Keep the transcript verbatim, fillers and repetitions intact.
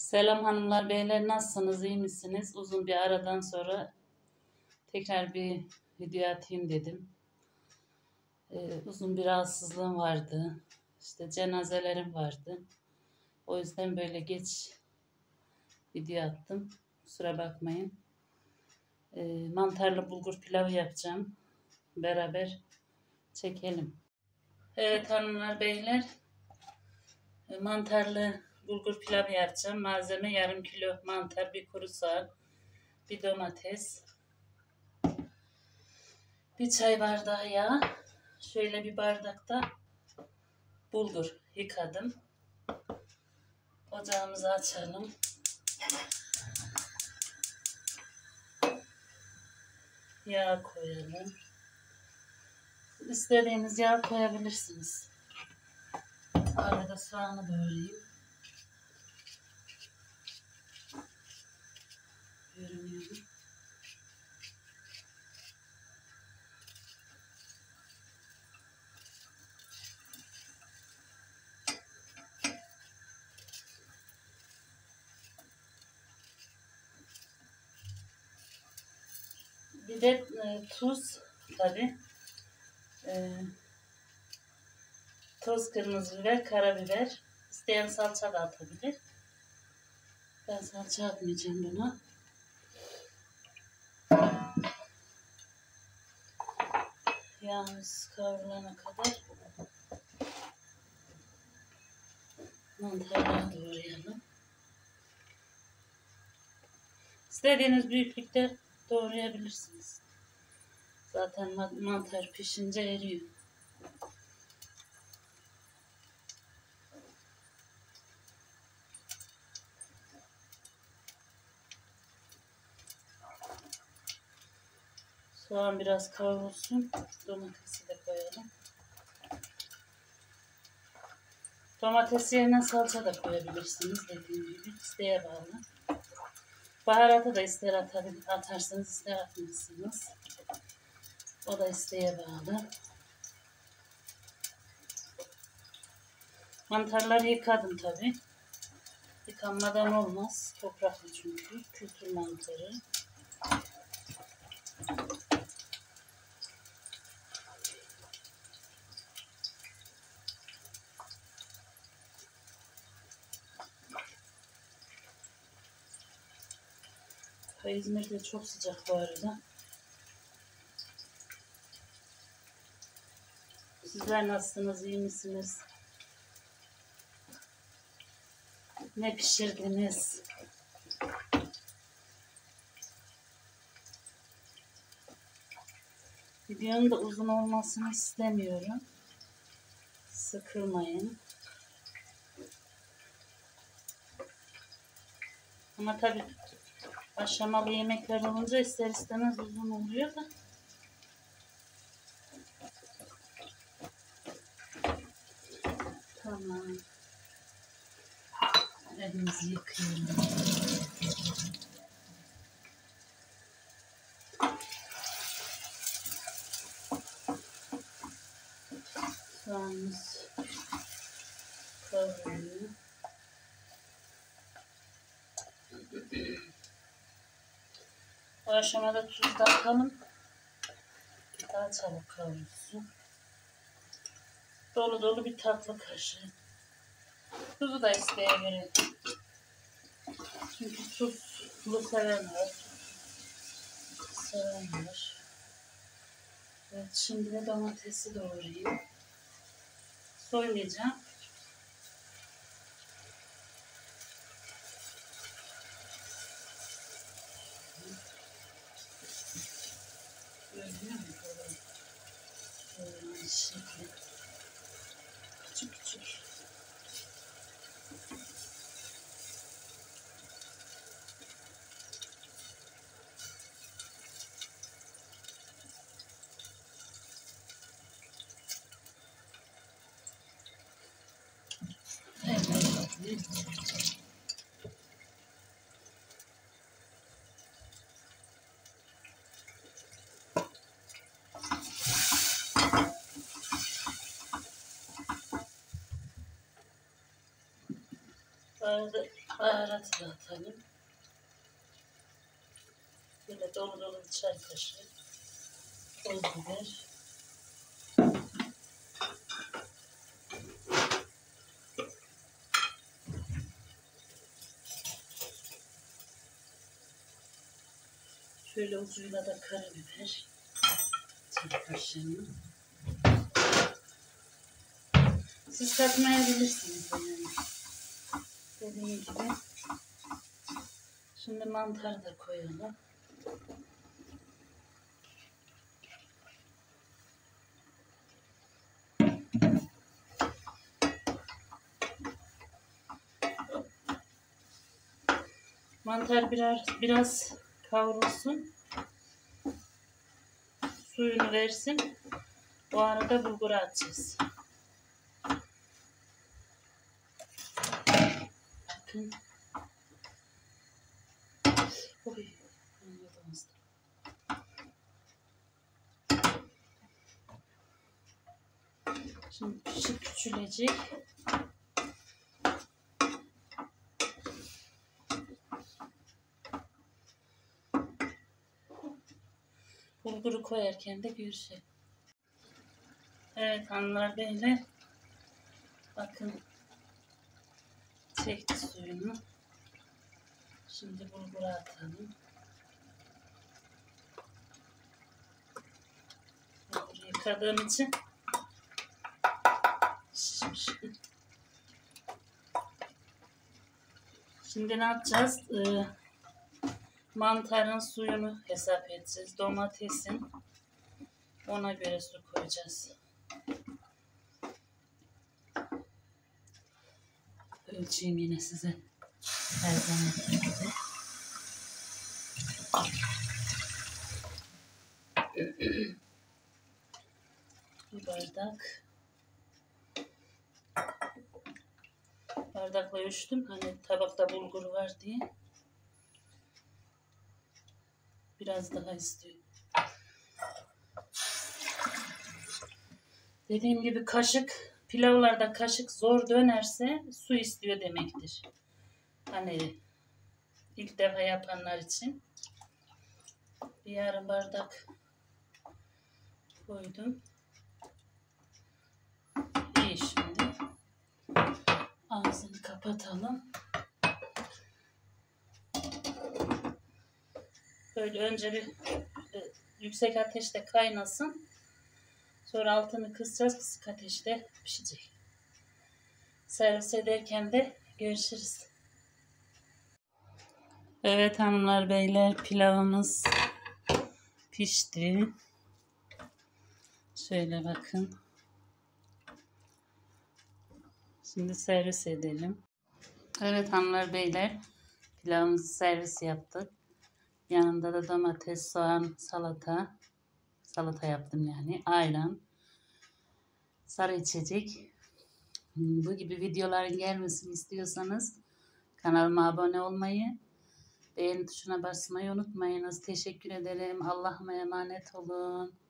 Selam hanımlar, beyler, nasılsınız, iyi misiniz? Uzun bir aradan sonra tekrar bir video atayım dedim. Ee, uzun bir rahatsızlığım vardı. İşte cenazelerim vardı. O yüzden böyle geç video attım. Kusura bakmayın. Ee, mantarlı bulgur pilavı yapacağım. Beraber çekelim. Evet hanımlar, beyler. e, Mantarlı bulgur pilavı yapacağım. Malzeme yarım kilo mantar, bir kuru soğan, bir domates, bir çay bardağı yağ, şöyle bir bardakta bulgur yıkadım. Ocağımızı açalım. Yağ koyalım. İstediğiniz yağ koyabilirsiniz. Arada soğanı doğrayayım. Görünüyor. Bir de e, tuz tabi. E, toz kırmızı biber, karabiber. İsteyen salça da atabilir. Ben salça atmayacağım buna. Yağımız kavrulana kadar mantarları doğrayalım. İstediğiniz büyüklükte doğrayabilirsiniz. Zaten mantar pişince eriyor. Soğan biraz kavrulsun. Domatesi de koyalım. Domates yerine salça da koyabilirsiniz. Dediğim gibi isteğe bağlı. Baharatı da ister atarsınız, ister atmazsınız. O da isteğe bağlı. Mantarları yıkadım tabi. Yıkanmadan olmaz. Topraklı çünkü. Kültür mantarı. İzmir'de çok sıcak bu arada. Sizler nasılsınız, iyi misiniz? Ne pişirdiniz? Videonun da uzun olmasını istemiyorum. Sıkılmayın. Ama tabii aşamalı yemekler olunca ister istemez uzun oluyor da. Tamam. Elimizi yıkayalım. Soğanımız kavruluyor. Bu aşamada tuz da atalım. Daha çabuk kavrulsun. Dolu dolu bir tatlı kaşığı. Tuzu da isteğe göre. Çünkü tuzlu seven var. Seven var. Evet, şimdi de domatesi doğrayayım. Soymayacağım. Görünüyor mu? Böyle şekli. Küçük küçük. Evet. Baharatı, baharatı da atalım. Böyle dolu dolu bir çay kaşığı toz biber. Şöyle ucuyla da karabiber. Çay kaşığını. Siz katmayabilirsiniz yani. Dediğim gibi. Şimdi mantarı da koyalım. Mantar biraz biraz kavrulsun. Suyunu versin. O arada bulgur atacağız. Bakın. Oy. Şimdi pişip küçülecek. Bulguru koyarken de görüşelim. Evet hanımlar beyler. Bakın. Çekti suyunu. Şimdi bulguru atalım. Bulguru yıkadığım için şişmiş. Şimdi ne yapacağız? Ee, mantarın suyunu hesap edeceğiz. Domatesin. Ona göre su koyacağız. Ölçeyim yine size. Her zaman gibi. Bir bardak. Bardakla ölçtüm. Hani tabakta bulgur var diye. Biraz daha istiyorum. Dediğim gibi kaşık, pilavlarda kaşık zor dönerse su istiyor demektir. Hani ilk defa yapanlar için. Bir yarım bardak koydum. İyi şimdi. Ağzını kapatalım. Böyle önce bir e, yüksek ateşte kaynasın. Sonra altını kısacağız. Kısık ateşte pişecek. Servis ederken de görüşürüz. Evet hanımlar beyler, pilavımız pişti. Şöyle bakın. Şimdi servis edelim. Evet hanımlar beyler, pilavımızı servis yaptık. Yanında da domates, soğan, salata. Salata yaptım yani. Ayran. Sarı içecek. Bu gibi videoların gelmesini istiyorsanız kanalıma abone olmayı, beğeni tuşuna basmayı unutmayınız. Teşekkür ederim. Allah'ıma emanet olun.